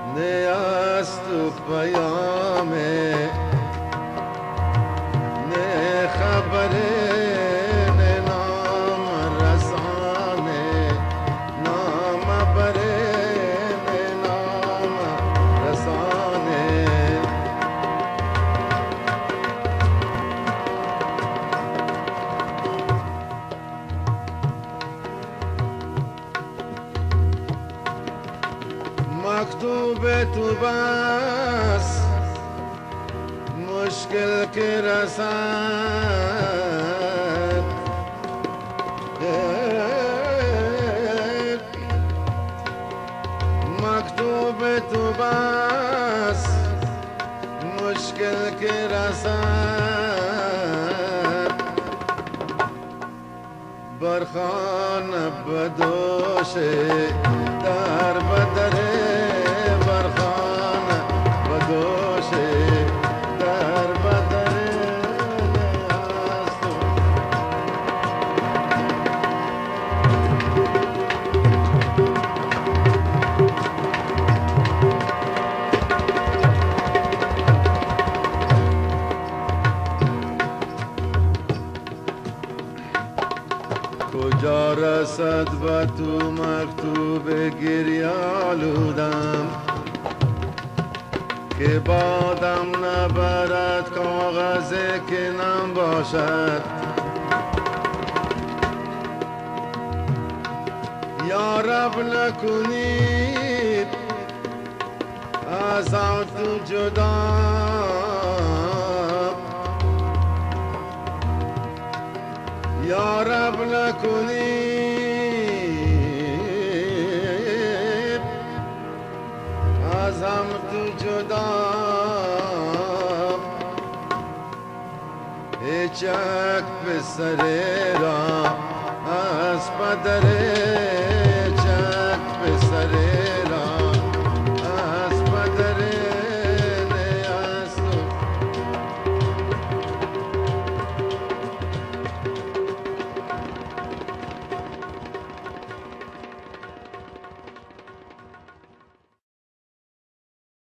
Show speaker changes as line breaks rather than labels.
نیست تو پیامه نه خبره نه نام رسانه نام بره نه نام رسانه مکتوب تو بس مشکل که رسد مکتوب تو بس مشکل که رسد برخان بدوشه در بدره برخان بدوشه در بدره نیستو کجا رسد و تو مکتوب گریه آلودم که بادم نبرد کاغذ که نم باشد یا رب نکنید از تو جدا یا رب نکنید از هم تو جدا هیچک به سر را از پدره